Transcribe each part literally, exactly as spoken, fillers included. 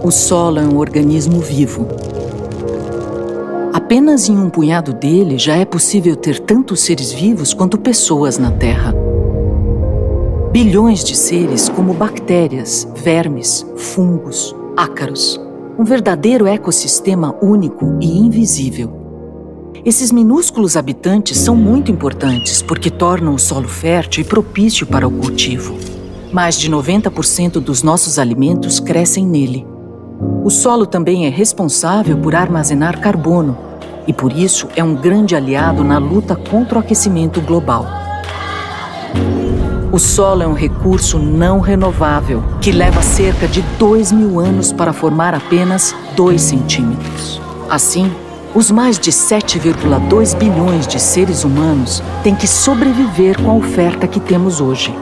O solo é um organismo vivo. Apenas em um punhado dele já é possível ter tantos seres vivos quanto pessoas na Terra. Bilhões de seres como bactérias, vermes, fungos, ácaros. Um verdadeiro ecossistema único e invisível. Esses minúsculos habitantes são muito importantes porque tornam o solo fértil e propício para o cultivo. Mais de noventa por cento dos nossos alimentos crescem nele. O solo também é responsável por armazenar carbono e, por isso, é um grande aliado na luta contra o aquecimento global. O solo é um recurso não renovável que leva cerca de dois mil anos para formar apenas dois centímetros. Assim, os mais de sete vírgula dois bilhões de seres humanos têm que sobreviver com a oferta que temos hoje.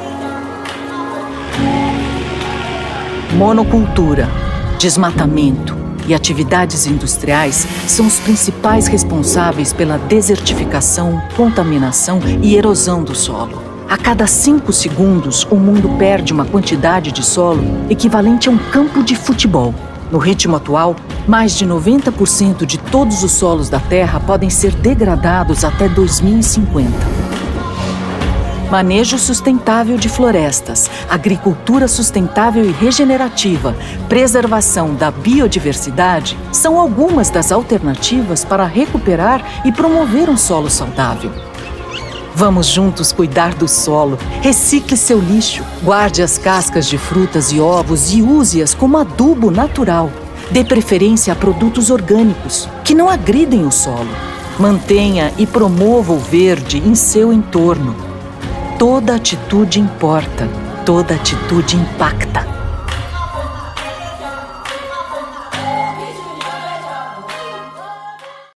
Monocultura, desmatamento e atividades industriais são os principais responsáveis pela desertificação, contaminação e erosão do solo. A cada cinco segundos, o mundo perde uma quantidade de solo equivalente a um campo de futebol. No ritmo atual, mais de noventa por cento de todos os solos da Terra podem ser degradados até dois mil e cinquenta. Manejo sustentável de florestas, agricultura sustentável e regenerativa, preservação da biodiversidade são algumas das alternativas para recuperar e promover um solo saudável. Vamos juntos cuidar do solo, recicle seu lixo, guarde as cascas de frutas e ovos e use-as como adubo natural. Dê preferência a produtos orgânicos, que não agridem o solo. Mantenha e promova o verde em seu entorno. Toda atitude importa, toda atitude impacta.